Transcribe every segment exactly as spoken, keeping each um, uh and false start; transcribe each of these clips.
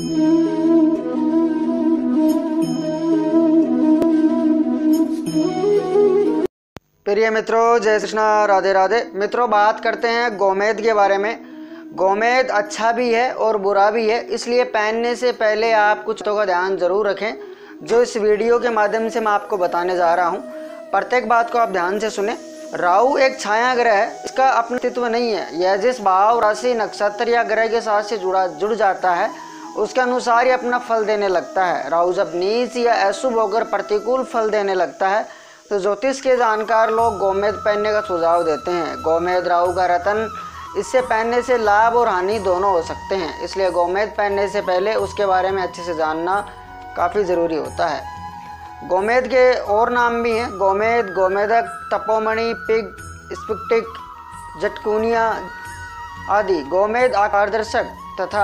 प्रिय मित्रों, जय श्री कृष्ण, राधे राधे। मित्रों, बात करते हैं गोमेद के बारे में। गोमेद अच्छा भी है और बुरा भी है, इसलिए पहनने से पहले आप कुछ बातों का ध्यान जरूर रखें जो इस वीडियो के माध्यम से मैं आपको बताने जा रहा हूं। प्रत्येक बात को आप ध्यान से सुने। राहु एक छाया ग्रह है, इसका अपना अस्तित्व नहीं है। यह जिस भाव, राशि, नक्षत्र या ग्रह के साथ से जुड़ा जुड़ जाता है उसके अनुसार ही अपना फल देने लगता है। राहु जब नीच या अशुभ होकर प्रतिकूल फल देने लगता है तो ज्योतिष के जानकार लोग गोमेद पहनने का सुझाव देते हैं। गोमेद राहु का रतन, इससे पहनने से लाभ और हानि दोनों हो सकते हैं, इसलिए गोमेद पहनने से पहले उसके बारे में अच्छे से जानना काफ़ी ज़रूरी होता है। गोमेद के और नाम भी हैं। गोमेद, गोमेदक, तपोमणि, पिग, स्फटिक, जटकुनिया आदि। गोमेद अपारदर्शक तथा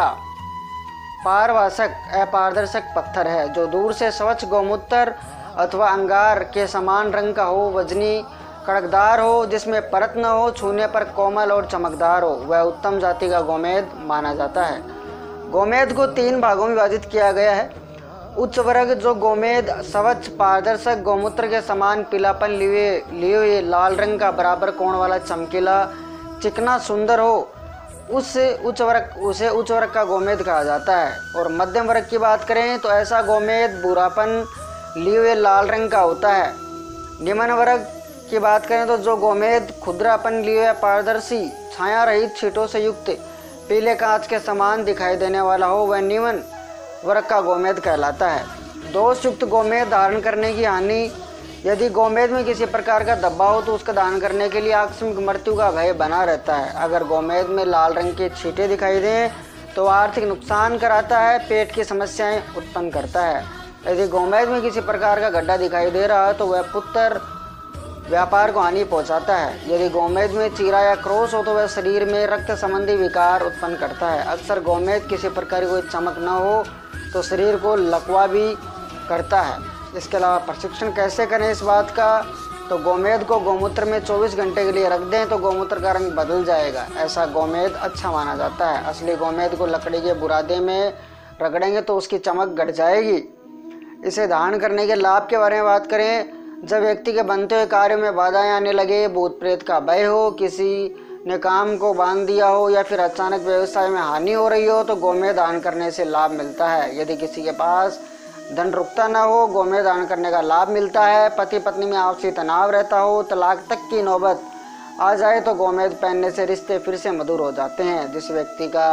पारभासक अपारदर्शक पत्थर है जो दूर से स्वच्छ गोमूत्र अथवा अंगार के समान रंग का हो, वजनी, कड़कदार हो, जिसमें परत न हो, छूने पर कोमल और चमकदार हो, वह उत्तम जाति का गोमेद माना जाता है। गोमेद को तीन भागों में विभाजित किया गया है। उच्च वर्ग जो गोमेद स्वच्छ पारदर्शक गोमूत्र के समान पीलापन लिए लिए हुए लाल रंग का बराबर कोण वाला चमकीला चिकना सुंदर हो, उस उच्च वर्ग उसे उच्च वर्ग का गोमेद कहा जाता है। और मध्यम वर्ग की बात करें तो ऐसा गोमेद बुरापन लिए हुए लाल रंग का होता है। निम्न वर्ग की बात करें तो जो गोमेद खुदरापन लिए हुए पारदर्शी छाया रहित छींटों से युक्त पीले कांच के समान दिखाई देने वाला हो, वह निम्न वर्ग का गोमेद कहलाता है। दोष युक्त गोमेद धारण करने की हानि। यदि गोमेद में किसी प्रकार का धब्बा हो तो उसका दान करने के लिए आकस्मिक मृत्यु का भय बना रहता है। अगर गोमेद में लाल रंग के छींटे दिखाई दें तो आर्थिक नुकसान कराता है, पेट की समस्याएं उत्पन्न करता है। यदि गोमेद में किसी प्रकार का गड्ढा दिखाई दे रहा है तो वह पुत्र व्यापार को हानि पहुंचाता है। यदि गोमेद में चीरा या क्रोश हो तो वह शरीर में रक्त संबंधी विकार उत्पन्न करता है। अक्सर गोमेद किसी प्रकार की कोई चमक न हो तो शरीर को लकवा भी करता है। इसके अलावा प्रशिक्षण कैसे करें इस बात का, तो गोमेद को गोमूत्र में चौबीस घंटे के लिए रख दें तो गोमूत्र का रंग बदल जाएगा। ऐसा गोमेद अच्छा माना जाता है। असली गोमेद को लकड़ी के बुरादे में रगड़ेंगे तो उसकी चमक घट जाएगी। इसे धारण करने के लाभ के बारे में बात करें, जब व्यक्ति के बनते हुए कार्य में बाधाएं आने लगे, भूत प्रेत का भय हो, किसी ने काम को बांध दिया हो या फिर अचानक व्यवसाय में हानि हो रही हो तो गोमेद दान करने से लाभ मिलता है। यदि किसी के पास धन रुकता न हो, गोमेद दान करने का लाभ मिलता है। पति पत्नी में आपसी तनाव रहता हो, तलाक तक की नौबत आ जाए तो गोमेद पहनने से रिश्ते फिर से मधुर हो जाते हैं। जिस व्यक्ति का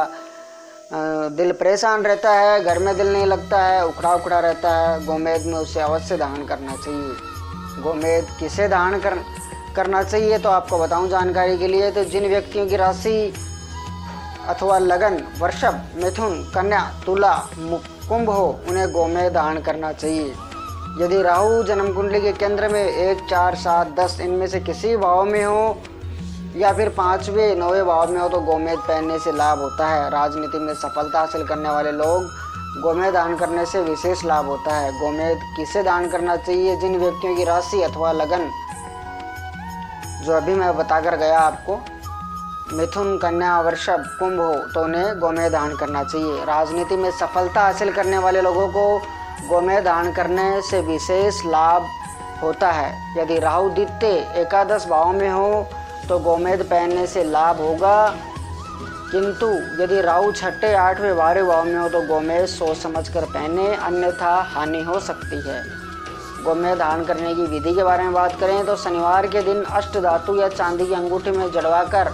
दिल परेशान रहता है, घर में दिल नहीं लगता है, उखड़ा उखड़ा रहता है, गोमेद में उसे अवश्य दान करना चाहिए। गोमेद किसे दान कर करना चाहिए तो आपको बताऊं जानकारी के लिए, तो जिन व्यक्तियों की राशि अथवा लगन वृषभ, मिथुन, कन्या, तुला, कुंभ हो उन्हें गोमेद दान करना चाहिए। यदि राहु जन्म कुंडली के केंद्र में एक, चार, सात, दस इनमें से किसी भाव में हो या फिर पाँचवें, नौवें भाव में हो तो गोमेद पहनने से लाभ होता है। राजनीति में सफलता हासिल करने वाले लोग गोमेद दान करने से विशेष लाभ होता है। गोमेद किसे दान करना चाहिए, जिन व्यक्तियों की राशि अथवा लगन जो अभी मैं बताकर गया आपको, मिथुन, कन्या, वृषभ, कुंभ हो तो उन्हें गोमेद दान करना चाहिए। राजनीति में सफलता हासिल करने वाले लोगों को गोमेद दान करने से विशेष लाभ होता है। यदि राहु द्वितीय, एकादश भाव में हो तो गोमेद पहनने से लाभ होगा, किंतु यदि राहु छठे, आठवें, बारहवें भाव में हो तो गोमेद सोच समझकर पहने, अन्यथा हानि हो सकती है। गोमेद दान करने की विधि के बारे में बात करें तो शनिवार के दिन अष्ट धातु या चांदी की अंगूठी में जड़वाकर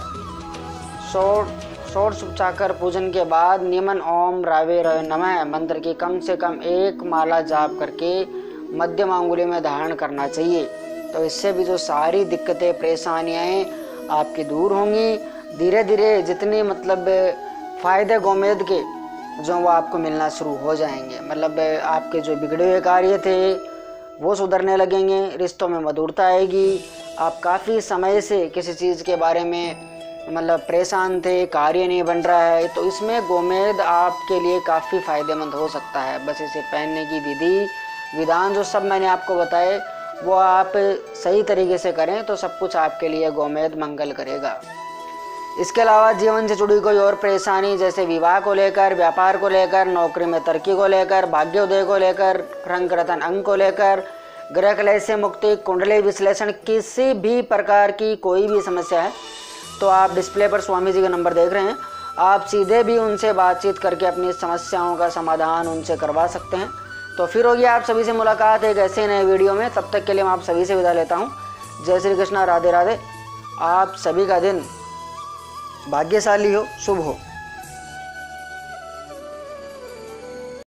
षोडश उपचार पूजन के बाद निमन ओम रावे रवे नमः मंत्र की कम से कम एक माला जाप करके मध्यम अंगुली में धारण करना चाहिए। तो इससे भी जो सारी दिक्कतें, परेशानियाँ आपकी दूर होंगी। धीरे धीरे जितनी मतलब फ़ायदे गोमेद के जो वो आपको मिलना शुरू हो जाएंगे। मतलब आपके जो बिगड़े हुए कार्य थे वो सुधरने लगेंगे, रिश्तों में मधुरता आएगी। आप काफ़ी समय से किसी चीज़ के बारे में मतलब परेशान थे, कार्य नहीं बन रहा है, तो इसमें गोमेद आपके लिए काफ़ी फ़ायदेमंद हो सकता है। बस इसे पहनने की विधि विधान जो सब मैंने आपको बताए वो आप सही तरीके से करें तो सब कुछ आपके लिए गोमेद मंगल करेगा। इसके अलावा जीवन से जुड़ी कोई और परेशानी जैसे विवाह को लेकर, व्यापार को लेकर, नौकरी में तरक्की को लेकर, भाग्योदय को लेकर, रंग रतन अंग को लेकर, ग्रह क्लेश से मुक्ति, कुंडली विश्लेषण, किसी भी प्रकार की कोई भी समस्या है तो आप डिस्प्ले पर स्वामी जी का नंबर देख रहे हैं, आप सीधे भी उनसे बातचीत करके अपनी समस्याओं का समाधान उनसे करवा सकते हैं। तो फिर होगी आप सभी से मुलाकात एक ऐसे नए वीडियो में। तब तक के लिए मैं आप सभी से विदा लेता हूँ। जय श्री कृष्णा, राधे राधे। आप सभी का दिन भाग्यशाली हो, शुभ हो।